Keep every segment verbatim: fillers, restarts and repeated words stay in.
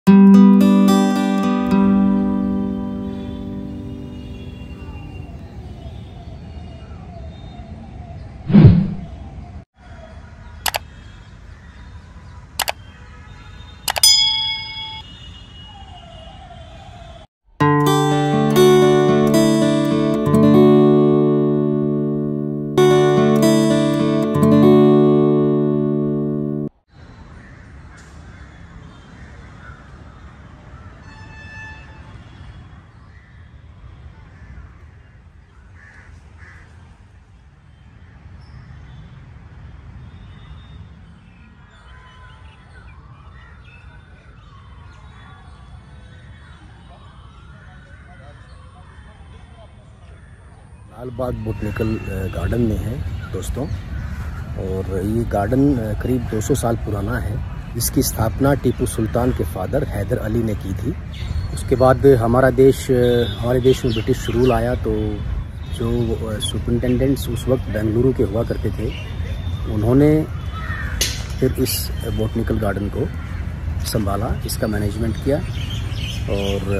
Lalbagh botanical garden में है दोस्तों, और ये गार्डन करीब दो सौ साल पुराना है। इसकी स्थापना टीपू सुल्तान के फादर हैदर अली ने की थी। उसके बाद हमारा देश हमारे देश में ब्रिटिश रूल आया, तो जो सुपरिटेंडेंट्स उस वक्त बेंगलुरु के हुआ करते थे, उन्होंने फिर इस बोटनिकल गार्डन को संभाला, इसका मैनेजमेंट किया और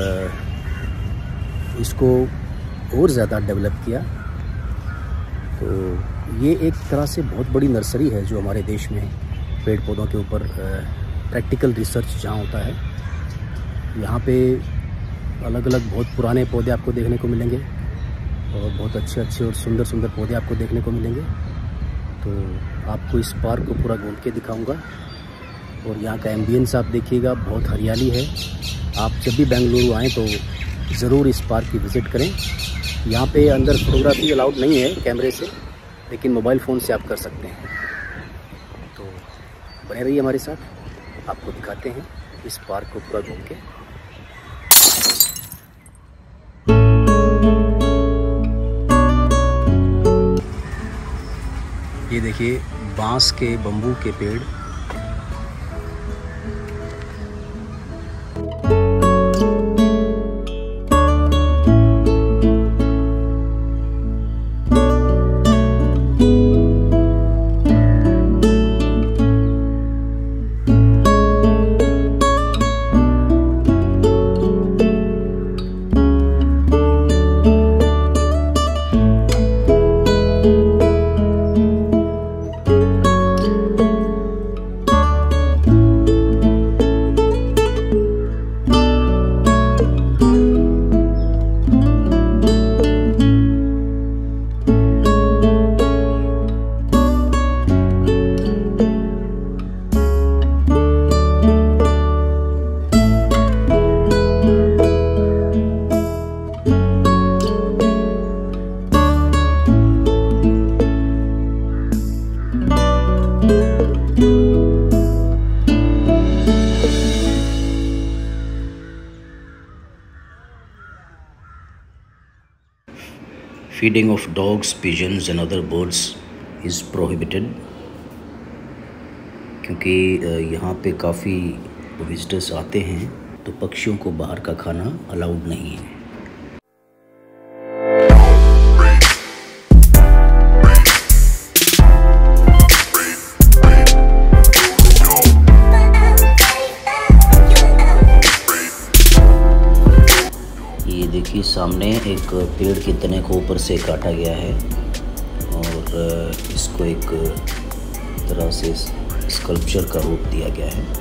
इसको और ज़्यादा डेवलप किया। तो ये एक तरह से बहुत बड़ी नर्सरी है जो हमारे देश में पेड़ पौधों के ऊपर प्रैक्टिकल रिसर्च जहाँ होता है। यहाँ पे अलग अलग बहुत पुराने पौधे आपको देखने को मिलेंगे और बहुत अच्छे अच्छे और सुंदर सुंदर पौधे आपको देखने को मिलेंगे। तो आपको इस पार्क को पूरा घूम के दिखाऊंगा और यहाँ का एम्बियंस आप देखिएगा, बहुत हरियाली है। आप जब भी बेंगलुरु आएँ तो ज़रूर इस पार्क की विज़िट करें। यहाँ पे अंदर फोटोग्राफी अलाउड नहीं है कैमरे से, लेकिन मोबाइल फ़ोन से आप कर सकते हैं। तो बने रहिए हमारे साथ, आपको दिखाते हैं इस पार्क को पूरा घूम के। ये देखिए बांस के बम्बू के पेड़, Feeding of dogs, pigeons and other birds is prohibited, क्योंकि यहाँ पे काफ़ी विजिटर्स आते हैं, तो पक्षियों को बाहर का खाना अलाउड नहीं है। देखिए सामने एक पेड़ के तने को ऊपर से काटा गया है और इसको एक तरह से स्कल्पचर का रूप दिया गया है।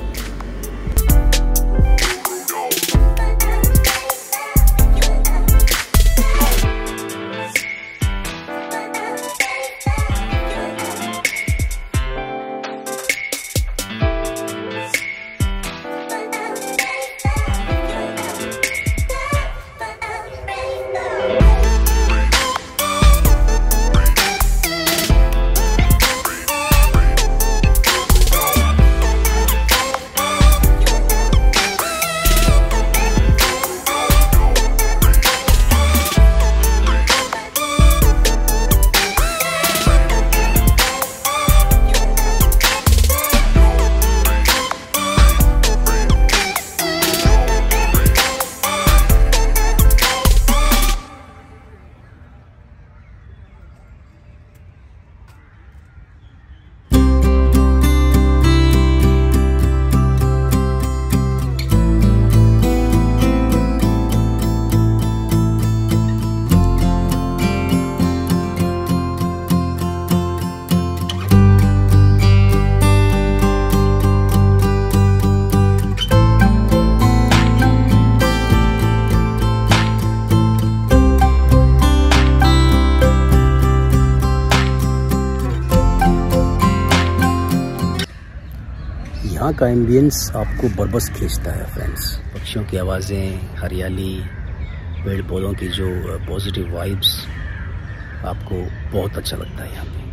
का एम्बियंस आपको बरबस खींचता है फ्रेंड्स। पक्षियों की आवाज़ें, हरियाली, पेड़ पौधों की जो पॉजिटिव वाइब्स, आपको बहुत अच्छा लगता है यहाँ पे।